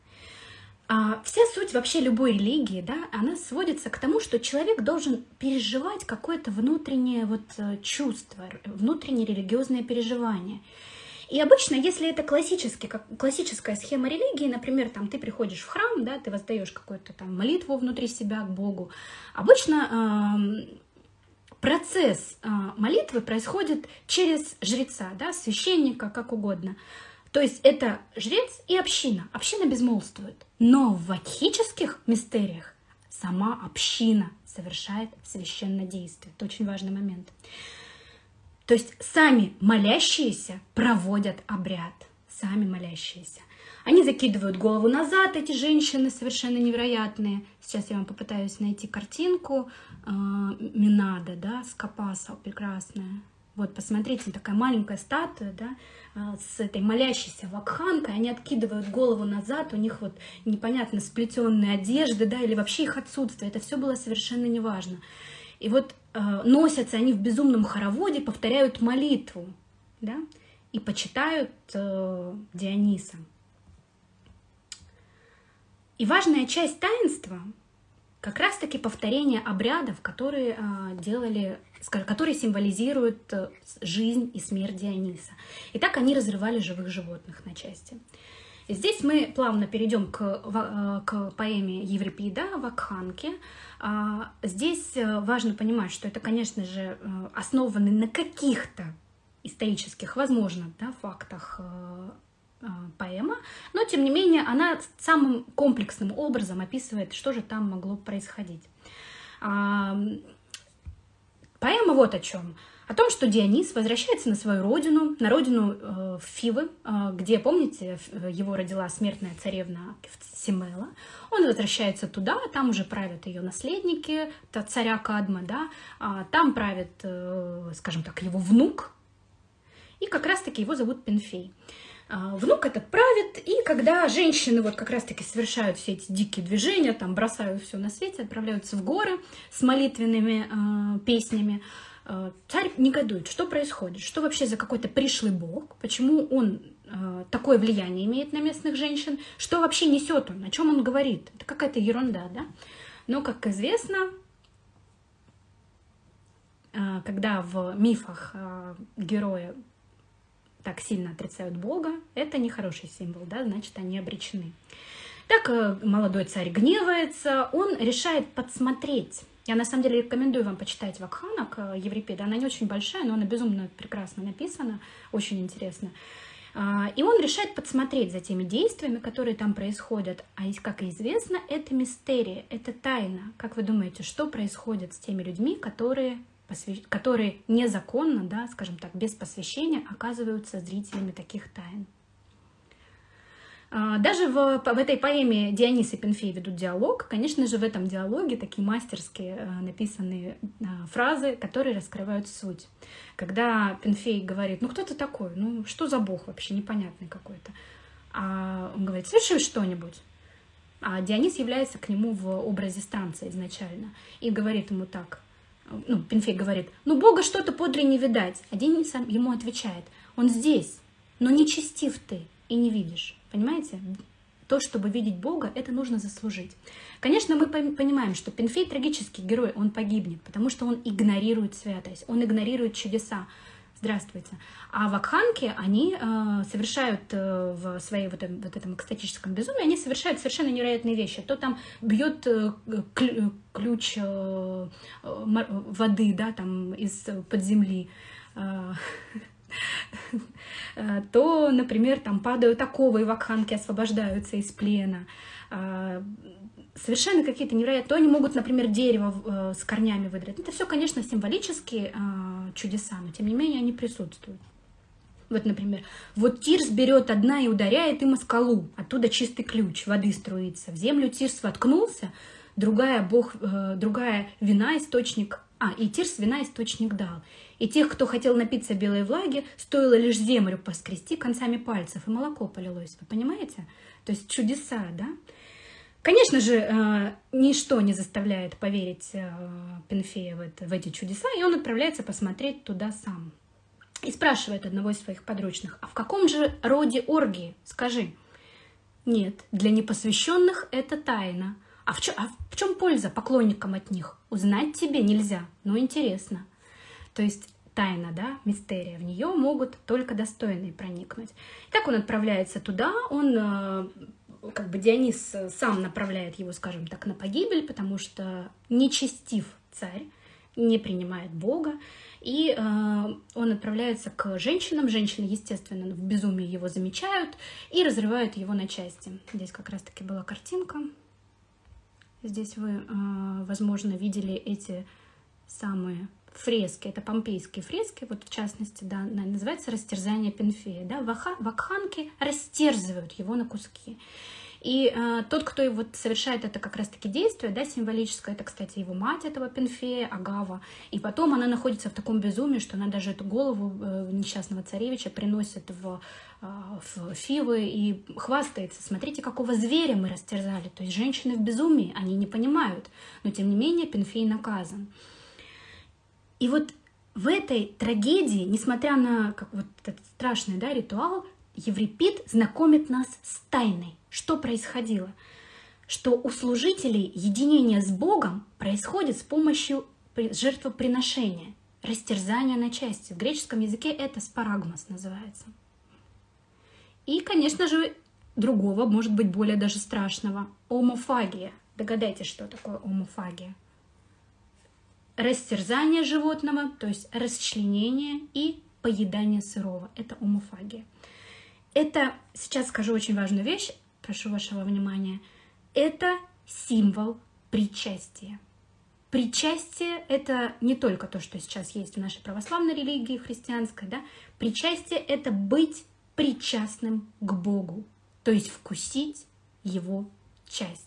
А вся суть вообще любой религии, да, она сводится к тому, что человек должен переживать какое-то внутреннее вот чувство, внутреннее религиозное переживание. И обычно, если это классический, как, классическая схема религии, например, там, ты приходишь в храм, да, ты воздаешь какую-то там молитву внутри себя к Богу, обычно э, процесс э, молитвы происходит через жреца, да, священника, как угодно. То есть это жрец и община. Община безмолвствует. Но в вакхических мистериях сама община совершает священное действие. Это очень важный момент. То есть сами молящиеся проводят обряд, сами молящиеся. Они закидывают голову назад, эти женщины совершенно невероятные. Сейчас я вам попытаюсь найти картинку э, Минада, да, с Капаса, прекрасная. Вот, посмотрите, такая маленькая статуя, да, э, с этой молящейся вакханкой. Они откидывают голову назад, у них вот непонятно сплетенные одежды, да, или вообще их отсутствие. Это все было совершенно неважно. И вот э, носятся они в безумном хороводе, повторяют молитву, да, и почитают э, Диониса. И важная часть таинства как раз-таки повторение обрядов, которые делали, которые символизируют жизнь и смерть Диониса. И так они разрывали живых животных на части. И здесь мы плавно перейдем к, к поэме Еврипида «Вакханки». Здесь важно понимать, что это, конечно же, основано на каких-то исторических, возможно, да, фактах поэма, но, тем не менее, она самым комплексным образом описывает, что же там могло происходить. Поэма вот о чем. О том, что Дионис возвращается на свою родину, на родину э, Фивы, э, где, помните, его родила смертная царевна Семела. Он возвращается туда, там уже правят ее наследники, царя Кадма, да, а там правит, э, скажем так, его внук, и как раз-таки его зовут Пенфей. Э, внук этот правит, и когда женщины вот как раз-таки совершают все эти дикие движения, там бросают все на свете, отправляются в горы с молитвенными э, песнями, царь негодует, что происходит, что вообще за какой-то пришлый бог, почему он э, такое влияние имеет на местных женщин, что вообще несет он, о чем он говорит. Это какая-то ерунда, да? Но, как известно, э, когда в мифах э, герои так сильно отрицают Бога, это нехороший символ, да, значит, они обречены. Так э, молодой царь гневается, он решает подсмотреть. Я, на самом деле, рекомендую вам почитать «Вакханок» Еврипида. Она не очень большая, но она безумно прекрасно написана, очень интересно. И он решает подсмотреть за теми действиями, которые там происходят. А, как известно, это мистерия, это тайна. Как вы думаете, что происходит с теми людьми, которые, которые незаконно, да, скажем так, без посвящения оказываются зрителями таких тайн? Даже в, в этой поэме Дионис и Пенфей ведут диалог. Конечно же, в этом диалоге такие мастерски написанные фразы, которые раскрывают суть. Когда Пенфей говорит: ну кто ты такой? Ну что за бог вообще непонятный какой-то? А он говорит: соверши что-нибудь. А Дионис является к нему в образе станции изначально. И говорит ему так. Ну, Пенфей говорит: ну бога что-то подле не видать. А Дионис ему отвечает: он здесь, но нечестив ты и не видишь. Понимаете? То, чтобы видеть Бога, это нужно заслужить. Конечно, мы понимаем, что Пенфей трагический герой, он погибнет, потому что он игнорирует святость, он игнорирует чудеса. Здравствуйте. А вакханки, они э, совершают э, в своей вот, вот этом экстатическом безумии, они совершают совершенно невероятные вещи. То там бьет э, ключ э, воды, да, там из-под земли, э, то, например, там падают оковы, и вакханки освобождаются из плена. Совершенно какие-то невероятные. То они могут, например, дерево с корнями выдрать. Это все, конечно, символические чудеса, но тем не менее они присутствуют. Вот, например, вот Тирс берет одна и ударяет им о скалу, оттуда чистый ключ, воды струится. В землю Тирс воткнулся, другая, бог, другая вина источник, а, и Тирс вина источник дал. И тех, кто хотел напиться белой влаги, стоило лишь землю поскрести концами пальцев, и молоко полилось. Вы понимаете? То есть чудеса, да? Конечно же, ничто не заставляет поверить Пенфея в, это, в эти чудеса, и он отправляется посмотреть туда сам. И спрашивает одного из своих подручных: а в каком же роде оргии? Скажи. Нет, для непосвященных это тайна. А в, чем, а в чем польза поклонникам от них? Узнать тебе нельзя, но интересно. То есть тайна, да, мистерия, в нее могут только достойные проникнуть. Так он отправляется туда, он, как бы Дионис сам направляет его, скажем так, на погибель, потому что нечестив царь, не принимает Бога, и э, он отправляется к женщинам. Женщины, естественно, в безумии его замечают и разрывают его на части. Здесь как раз-таки была картинка. Здесь вы, э, возможно, видели эти самые фрески. Это помпейские фрески, вот в частности, да, называется «Растерзание Пенфея». Да? Вакханки растерзывают его на куски. И э, тот, кто вот совершает это как раз-таки действие, да, символическое, это, кстати, его мать этого Пенфея, Агава. И потом она находится в таком безумии, что она даже эту голову э, несчастного царевича приносит в, э, в Фивы и хвастается: смотрите, какого зверя мы растерзали. То есть женщины в безумии, они не понимают. Но, тем не менее, Пенфей наказан. И вот в этой трагедии, несмотря на как вот этот страшный, да, ритуал, Еврипид знакомит нас с тайной. Что происходило? что у служителей единение с Богом происходит с помощью жертвоприношения, растерзания на части. В греческом языке это спарагмос называется. И, конечно же, другого, может быть, более даже страшного, омофагия. Догадайтесь, что такое омофагия. Растерзание животного, то есть расчленение и поедание сырого. Это омофагия. Это, сейчас скажу очень важную вещь, прошу вашего внимания, это символ причастия. Причастие — это не только то, что сейчас есть в нашей православной религии, христианской, да? Причастие — это быть причастным к Богу, то есть вкусить Его часть,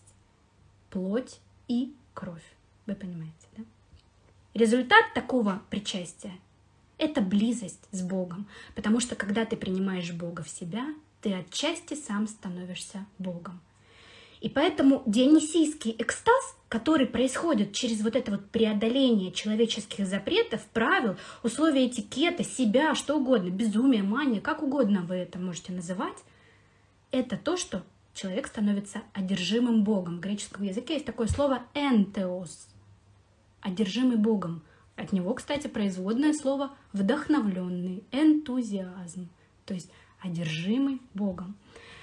плоть и кровь. Вы понимаете, да? Результат такого причастия — это близость с Богом, потому что когда ты принимаешь Бога в себя, ты отчасти сам становишься Богом. И поэтому дионисийский экстаз, который происходит через вот это вот преодоление человеческих запретов, правил, условий этикета, себя, что угодно, безумие, мания, как угодно вы это можете называть, это то, что человек становится одержимым Богом. В греческом языке есть такое слово «энтеос», одержимый Богом. От него, кстати, производное слово «вдохновленный», энтузиазм, то есть одержимый Богом.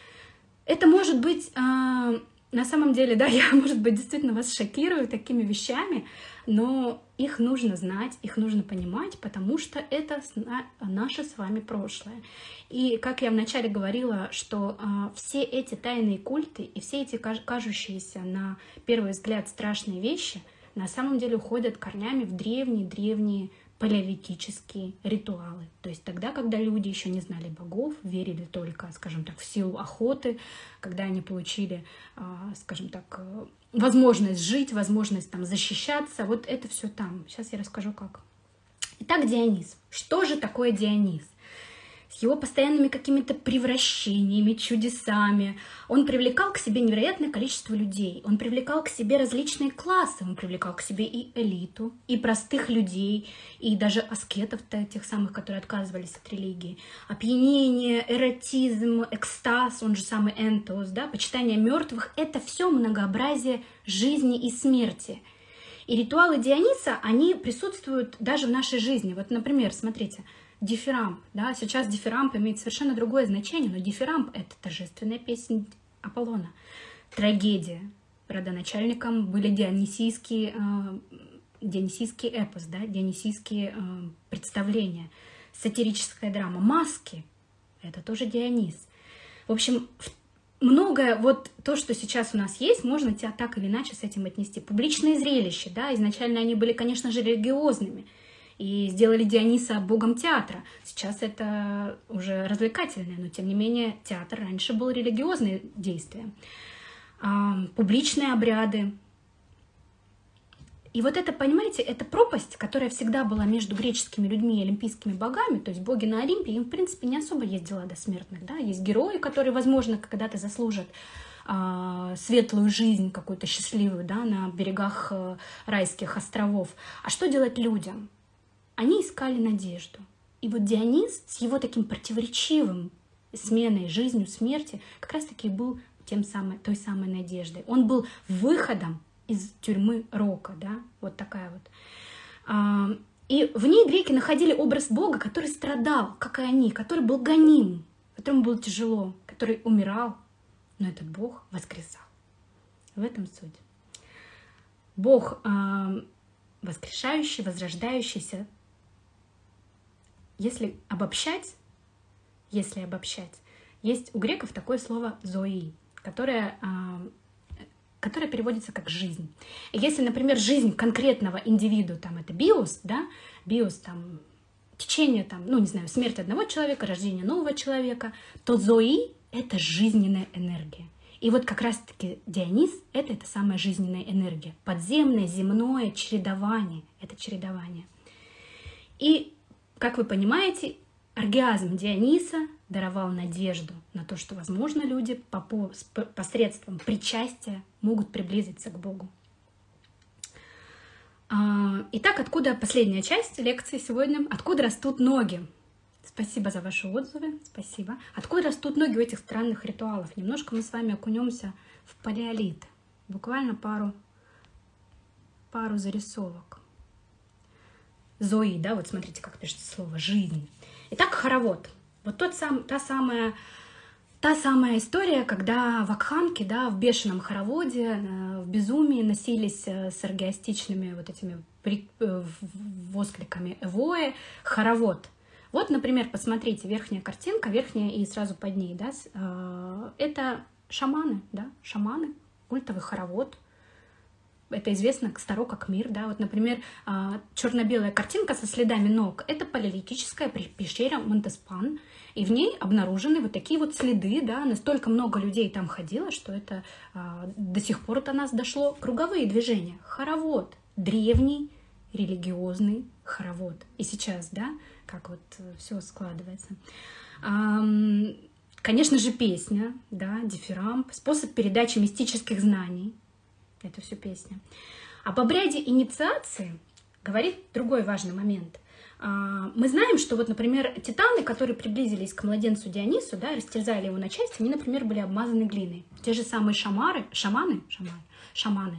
Это может быть, э, на самом деле, да, я, может быть, действительно вас шокирую такими вещами, но их нужно знать, их нужно понимать, потому что это наше с вами прошлое. И как я вначале говорила, что э, все эти тайные культы и все эти кажущиеся на первый взгляд страшные вещи на самом деле уходят корнями в древние-древние палеолитические ритуалы. То есть тогда, когда люди еще не знали богов, верили только, скажем так, в силу охоты, когда они получили, скажем так, возможность жить, возможность там защищаться, вот это все там. Сейчас я расскажу, как. Итак, Дионис. Что же такое Дионис? С его постоянными какими-то превращениями, чудесами. Он привлекал к себе невероятное количество людей. Он привлекал к себе различные классы. Он привлекал к себе и элиту, и простых людей, и даже аскетов-то, тех самых, которые отказывались от религии. Опьянение, эротизм, экстаз, он же самый энтос, да, почитание мертвых — это все многообразие жизни и смерти. И ритуалы Диониса, они присутствуют даже в нашей жизни. Вот, например, смотрите, дифирамб, да, сейчас дифирамб имеет совершенно другое значение, но дифирамб — это торжественная песня Аполлона. Трагедия. Родоначальником были дионисийские, э, дионисийский эпос, да, дионисийские э, представления. Сатирическая драма. Маски — это тоже Дионис. В общем, многое, вот то, что сейчас у нас есть, можно тебя так или иначе с этим отнести. Публичные зрелища, да, изначально они были, конечно же, религиозными. И сделали Диониса богом театра. Сейчас это уже развлекательное, но тем не менее театр раньше был религиозное действие. А, публичные обряды. И вот это, понимаете, это пропасть, которая всегда была между греческими людьми и олимпийскими богами. То есть боги на Олимпе, им в принципе не особо есть дела до смертных. Да? Есть герои, которые, возможно, когда-то заслужат а, светлую жизнь, какую-то счастливую, да, на берегах а, райских островов. А что делать людям? Они искали надежду. И вот Дионис с его таким противоречивым сменой жизнью, смерти как раз-таки был тем самой, той самой надеждой. Он был выходом из тюрьмы рока, да, вот такая вот. И в ней греки находили образ Бога, который страдал, как и они, который был гоним, которому было тяжело, который умирал, но этот Бог воскресал. В этом суть. Бог воскрешающий, возрождающийся. Если обобщать, если обобщать, есть у греков такое слово «зои», которое, которое переводится как «жизнь». И если, например, жизнь конкретного индивиду, там это биос, да, биос, там, течение, там, ну, не знаю, смерть одного человека, рождение нового человека, то зои — это жизненная энергия. И вот как раз-таки Дионис — это эта самая жизненная энергия. Подземное, земное, чередование — это чередование. И как вы понимаете, оргиазм Диониса даровал надежду на то, что, возможно, люди посредством причастия могут приблизиться к Богу. Итак, откуда последняя часть лекции сегодня? Откуда растут ноги? Спасибо за ваши отзывы, спасибо. Откуда растут ноги у этих странных ритуалов? Немножко мы с вами окунемся в палеолит. буквально пару, пару зарисовок. Зои, да, вот смотрите, как пишется слово «жизнь». Итак, хоровод. Вот тот сам, та самая... Та самая история, когда вакханки, да, в бешеном хороводе, в безумии носились с оргиастичными вот этими воскликами «эвоэ», хоровод. Вот, например, посмотрите, верхняя картинка, верхняя и сразу под ней, да, это шаманы, да, шаманы, культовый хоровод. Это известно старо как мир, да, вот, например, черно-белая картинка со следами ног, это палеолитическая пещера Монтеспан, и в ней обнаружены вот такие вот следы, да, настолько много людей там ходило, что это до сих пор до нас дошло. Круговые движения, хоровод, древний религиозный хоровод. И сейчас, да, как вот все складывается. Конечно же, песня, да, дифирамб, способ передачи мистических знаний. Это все песня. Об обряде инициации говорит другой важный момент. Мы знаем, что вот, например, титаны, которые приблизились к младенцу Дионису, да, растерзали его на части, они, например, были обмазаны глиной. Те же самые шамары, шаманы, шаманы, шаманы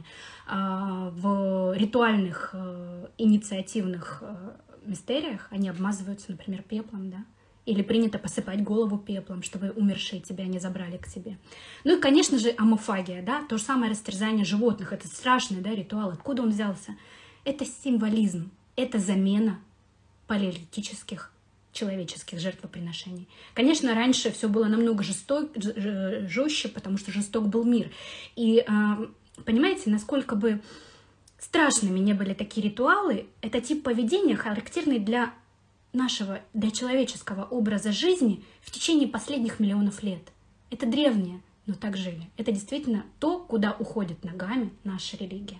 в ритуальных инициативных мистериях, они обмазываются, например, пеплом, да. Или принято посыпать голову пеплом, чтобы умершие тебя не забрали к себе. Ну и, конечно же, амофагия, да, то же самое растерзание животных. Это страшный, да, ритуал. Откуда он взялся? Это символизм, это замена палеолитических человеческих жертвоприношений. Конечно, раньше все было намного жесток, жестче, потому что жесток был мир. И понимаете, насколько бы страшными не были такие ритуалы, это тип поведения, характерный для нашего, для человеческого образа жизни в течение последних миллионов лет. Это древнее, но так жили. Это действительно то, куда уходит ногами наша религия.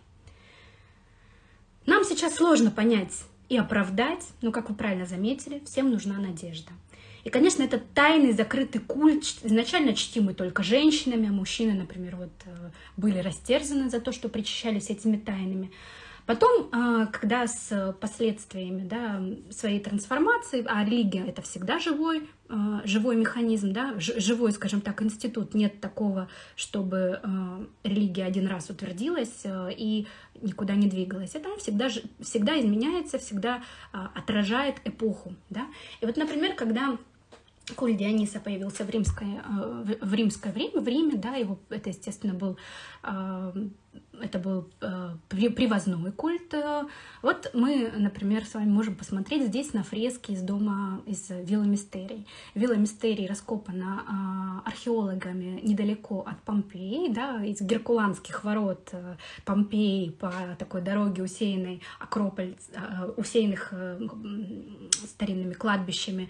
Нам сейчас сложно понять и оправдать, но, как вы правильно заметили, всем нужна надежда. И, конечно, это тайный, закрытый культ, изначально чтимый только женщинами, а мужчины, например, вот, были растерзаны за то, что причащались этими тайнами. Потом, когда с последствиями, да, своей трансформации, а религия — это всегда живой, живой механизм, да, живой, скажем так, институт, нет такого, чтобы религия один раз утвердилась и никуда не двигалась. Это всегда, всегда изменяется, всегда отражает эпоху. Да? И вот, например, когда культ Диониса появился в римское, в римское время, в Риме, да, его, это, естественно, был, это был привозной культ. Вот мы, например, с вами можем посмотреть здесь на фреске из дома, из Вилла Мистерий. Вилла Мистерий раскопана археологами недалеко от Помпеи, да, из Геркуланских ворот Помпеи по такой дороге, усеянной Акрополь, усеянных старинными кладбищами.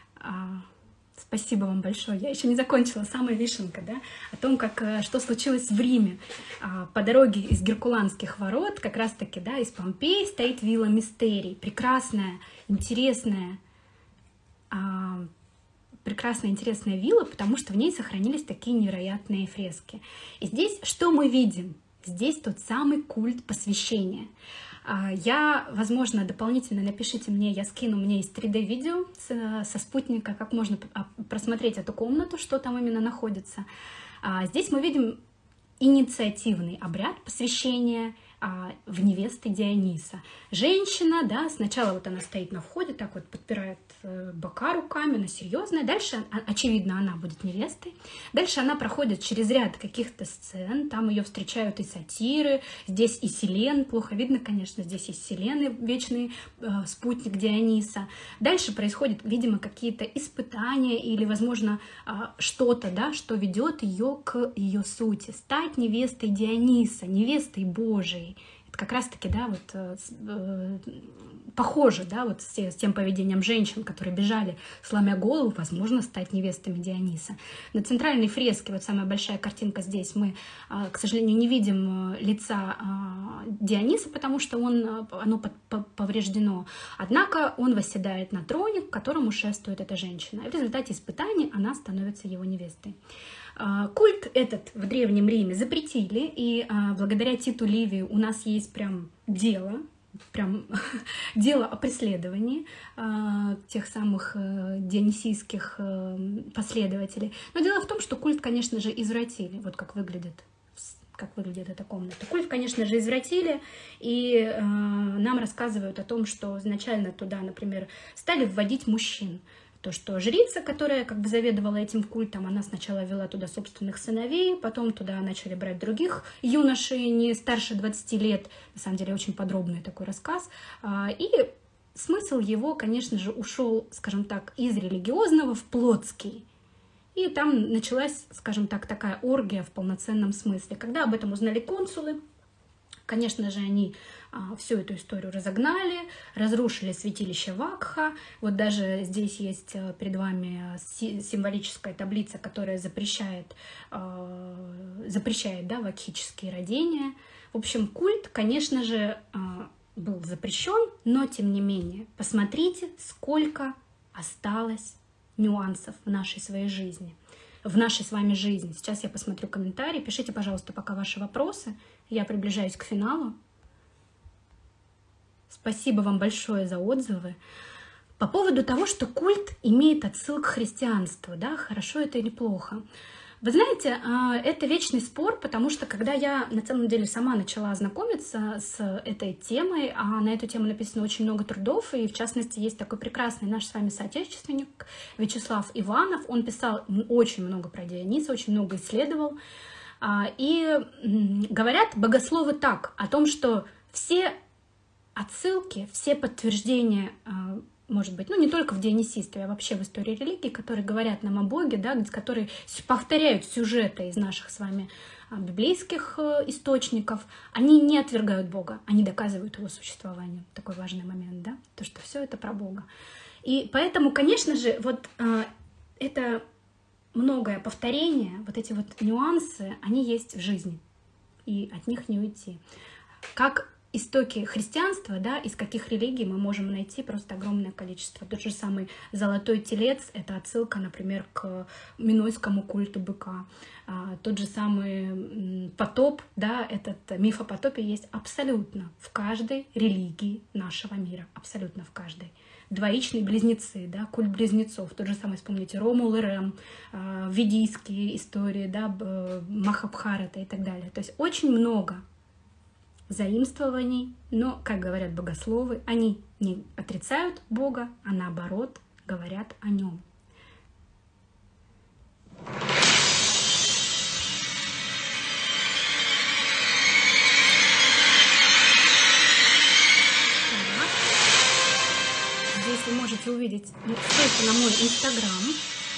Спасибо вам большое. Я еще не закончила, самая вишенка, да, о том, как, что случилось в Риме. По дороге из Геркуланских ворот, как раз-таки, да, из Помпеи стоит вилла Мистерий. Прекрасная, интересная, прекрасная, интересная вилла, потому что в ней сохранились такие невероятные фрески. И здесь что мы видим? Здесь тот самый культ посвящения. Я, возможно, дополнительно напишите мне, я скину, у меня есть три дэ видео со спутника, как можно просмотреть эту комнату, что там именно находится. Здесь мы видим инициативный обряд посвящения в невесты Диониса. Женщина, да, сначала вот она стоит на входе, так вот подпирает бока руками, она серьезная. Дальше, очевидно, она будет невестой. Дальше она проходит через ряд каких-то сцен, там ее встречают и сатиры, здесь и Селен, плохо видно, конечно, здесь и Селен, вечный э, спутник Диониса. Дальше происходят, видимо, какие-то испытания или, возможно, э, что-то, да, что ведет ее к ее сути. Стать невестой Диониса, невестой Божией. Это как раз-таки, да, вот э, похоже, да, вот с, с тем поведением женщин, которые бежали, сломя голову, возможно, стать невестами Диониса. На центральной фреске, вот самая большая картинка здесь, мы, э, к сожалению, не видим лица э, Диониса, потому что он, оно повреждено. Однако он восседает на троне, к которому шествует эта женщина. И в результате испытаний она становится его невестой. Культ этот в Древнем Риме запретили, и а, благодаря Титу Ливию у нас есть прям дело, прям дело о преследовании а, тех самых а, дионисийских а, последователей. Но дело в том, что культ, конечно же, извратили. Вот как выглядит как выглядит эта комната. Культ, конечно же, извратили, и э, нам рассказывают о том, что изначально туда, например, стали вводить мужчин. То, что жрица, которая как бы заведовала этим культом, она сначала вела туда собственных сыновей, потом туда начали брать других юношей, не старше двадцати лет. На самом деле, очень подробный такой рассказ. И смысл его, конечно же, ушел, скажем так, из религиозного в плотский. И там началась, скажем так, такая оргия в полноценном смысле. Когда об этом узнали консулы, конечно же, они а, всю эту историю разогнали, разрушили святилище Вакха. Вот даже здесь есть перед вами символическая таблица, которая запрещает, а, запрещает да, вакхические родения. В общем, культ, конечно же, а, был запрещен, но тем не менее, посмотрите, сколько осталось нюансов в нашей своей жизни, в нашей с вами жизни. Сейчас я посмотрю комментарии. Пишите, пожалуйста, пока ваши вопросы. Я приближаюсь к финалу. Спасибо вам большое за отзывы. По поводу того, что культ имеет отсылку к христианству, да, хорошо это или плохо. Вы знаете, это вечный спор, потому что когда я на самом деле сама начала знакомиться с этой темой, а на эту тему написано очень много трудов, и в частности есть такой прекрасный наш с вами соотечественник Вячеслав Иванов, он писал очень много про Диониса, очень много исследовал, и говорят богословы так, о том, что все отсылки, все подтверждения, может быть, ну не только в дионисийстве, а вообще в истории религии, которые говорят нам о Боге, да, которые повторяют сюжеты из наших с вами библейских источников, они не отвергают Бога, они доказывают его существование. Такой важный момент, да, то, что все это про Бога. И поэтому, конечно же, вот это многое повторение, вот эти вот нюансы, они есть в жизни, и от них не уйти. Как истоки христианства, да, из каких религий мы можем найти просто огромное количество. Тот же самый золотой телец — это отсылка, например, к минойскому культу быка. А, тот же самый потоп, да, этот миф о потопе есть абсолютно в каждой религии нашего мира, абсолютно в каждой. Двоичные близнецы, да, культ близнецов, тот же самый, вспомните, Ромул и Рем, а, ведийские истории, да, Махабхарата и так далее. То есть очень много заимствований, но, как говорят богословы, они не отрицают Бога, а наоборот говорят о нем. Здесь вы можете увидеть ссылку на мой инстаграм.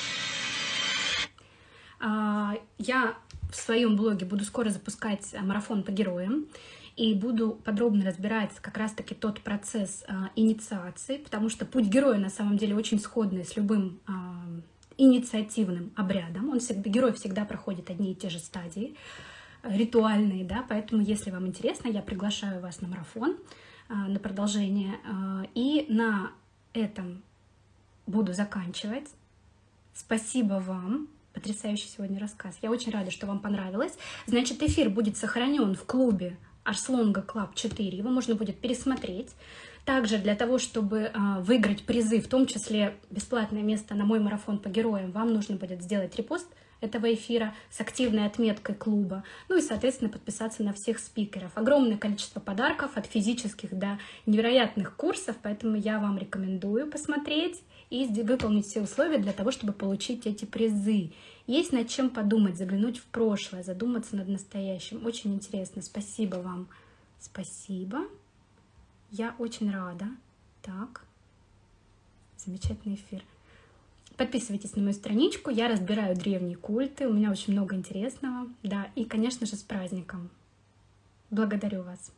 Я в своем блоге буду скоро запускать марафон по героям. И буду подробно разбирать как раз-таки тот процесс а, инициации, потому что путь героя на самом деле очень сходный с любым а, инициативным обрядом. Он всегда, герой всегда проходит одни и те же стадии ритуальные, да, поэтому, если вам интересно, я приглашаю вас на марафон, а, на продолжение. А, и на этом буду заканчивать. Спасибо вам. Потрясающий сегодня рассказ. Я очень рада, что вам понравилось. Значит, эфир будет сохранен в клубе Арслонга Клаб четыре, его можно будет пересмотреть. Также для того, чтобы а, выиграть призы, в том числе бесплатное место на мой марафон по героям, вам нужно будет сделать репост этого эфира с активной отметкой клуба, ну и, соответственно, подписаться на всех спикеров. Огромное количество подарков от физических до невероятных курсов, поэтому я вам рекомендую посмотреть и выполнить все условия для того, чтобы получить эти призы. Есть над чем подумать, заглянуть в прошлое, задуматься над настоящим. Очень интересно. Спасибо вам. Спасибо. Я очень рада. Так. Замечательный эфир. Подписывайтесь на мою страничку. Я разбираю древние культы. У меня очень много интересного. Да, и, конечно же, с праздником. Благодарю вас.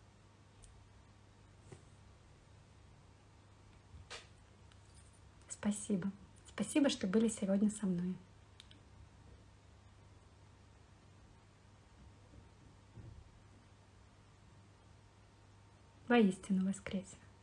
Спасибо. Спасибо, что были сегодня со мной. Воистину воскресе.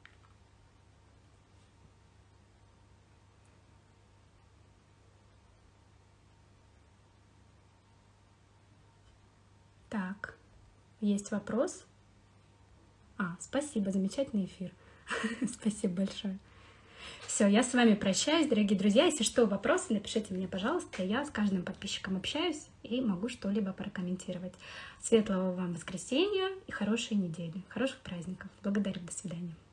Так, есть вопрос? А, спасибо, замечательный эфир. Спасибо большое. Все, я с вами прощаюсь, дорогие друзья. Если что, вопросы, напишите мне, пожалуйста. Я с каждым подписчиком общаюсь и могу что-либо прокомментировать. Светлого вам воскресенья и хорошей недели, хороших праздников. Благодарю, до свидания.